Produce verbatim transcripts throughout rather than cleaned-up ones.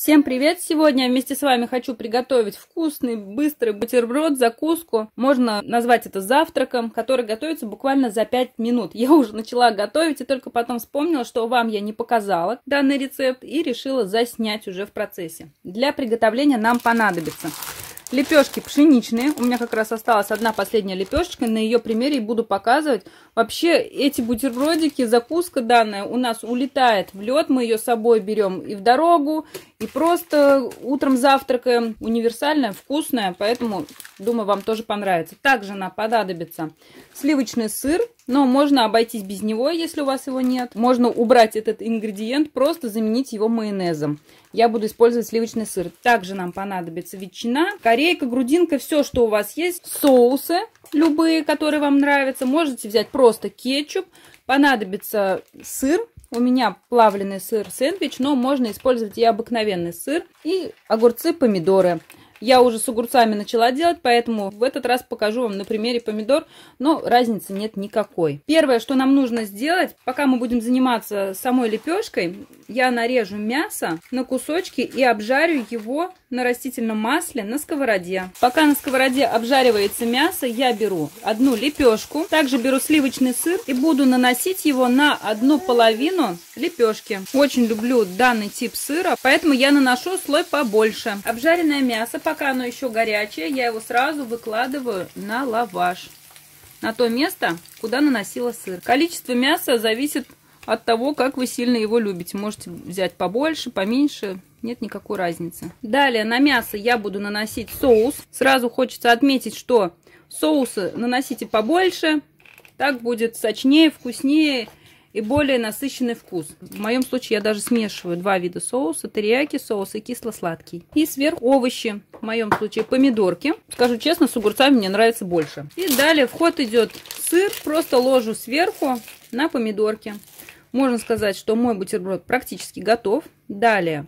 Всем привет! Сегодня я вместе с вами хочу приготовить вкусный, быстрый бутерброд, закуску. Можно назвать это завтраком, который готовится буквально за пять минут. Я уже начала готовить и только потом вспомнила, что вам я не показала данный рецепт и решила заснять уже в процессе. Для приготовления нам понадобится лепешки пшеничные. У меня как раз осталась одна последняя лепешечка. На ее примере и буду показывать. Вообще эти бутербродики, закуска данная у нас улетает в лед. Мы ее с собой берем и в дорогу, и просто утром завтракаем. Универсальная, вкусная, поэтому думаю, вам тоже понравится. Также нам понадобится сливочный сыр, но можно обойтись без него, если у вас его нет. Можно убрать этот ингредиент, просто заменить его майонезом. Я буду использовать сливочный сыр. Также нам понадобится ветчина, корейка, грудинка, все, что у вас есть. Соусы любые, которые вам нравятся. Можете взять просто кетчуп. Понадобится сыр. У меня плавленый сыр сэндвич, но можно использовать и обыкновенный сыр. И огурцы, помидоры. Я уже с огурцами начала делать, поэтому в этот раз покажу вам на примере помидор, но разницы нет никакой. Первое, что нам нужно сделать, пока мы будем заниматься самой лепешкой, я нарежу мясо на кусочки и обжарю его на растительном масле на сковороде. Пока на сковороде обжаривается мясо, я беру одну лепешку, также беру сливочный сыр и буду наносить его на одну половину лепешки. Очень люблю данный тип сыра, поэтому я наношу слой побольше. Обжаренное мясо, пока оно еще горячее, я его сразу выкладываю на лаваш, на то место, куда наносила сыр. Количество мяса зависит от того, как вы сильно его любите. Можете взять побольше, поменьше, нет никакой разницы. Далее на мясо я буду наносить соус. Сразу хочется отметить, что соусы наносите побольше, так будет сочнее, вкуснее и более насыщенный вкус. В моем случае я даже смешиваю два вида соуса: терияки соус и кисло-сладкий. И сверху овощи, в моем случае помидорки. Скажу честно, с огурцами мне нравится больше. И далее в ход идет сыр, просто ложу сверху на помидорки. Можно сказать, что мой бутерброд практически готов. Далее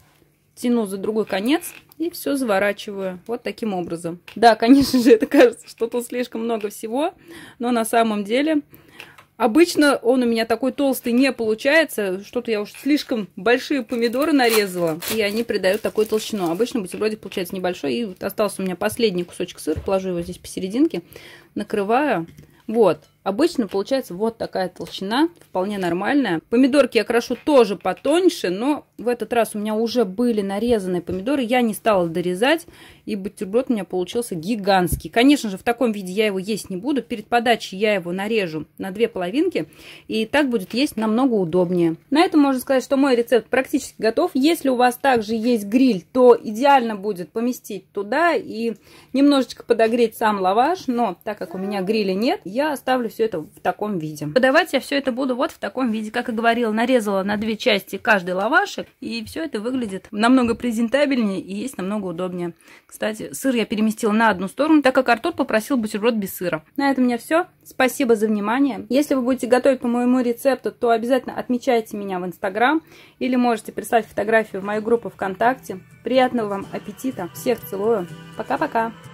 тяну за другой конец и все заворачиваю вот таким образом. Да, конечно же, это кажется, что тут слишком много всего, но на самом деле обычно он у меня такой толстый не получается. Что-то я уж слишком большие помидоры нарезала, и они придают такую толщину. Обычно бутербродик получается небольшой. И вот остался у меня последний кусочек сыра. Положу его здесь посерединке, накрываю. Вот. Обычно получается вот такая толщина, вполне нормальная. Помидорки я крошу тоже потоньше, но в этот раз у меня уже были нарезанные помидоры. Я не стала дорезать, и бутерброд у меня получился гигантский. Конечно же, в таком виде я его есть не буду. Перед подачей я его нарежу на две половинки, и так будет есть намного удобнее. На этом можно сказать, что мой рецепт практически готов. Если у вас также есть гриль, то идеально будет поместить туда и немножечко подогреть сам лаваш. Но так как у меня гриля нет, я оставлю все это в таком виде. Подавать я все это буду вот в таком виде. Как и говорила, нарезала на две части каждый лавашек, и все это выглядит намного презентабельнее и есть намного удобнее. Кстати, сыр я переместила на одну сторону, так как Артур попросил бутерброд без сыра. На этом у меня все. Спасибо за внимание. Если вы будете готовить по моему рецепту, то обязательно отмечайте меня в Инстаграм или можете прислать фотографию в мою группу ВКонтакте. Приятного вам аппетита. Всех целую. Пока-пока.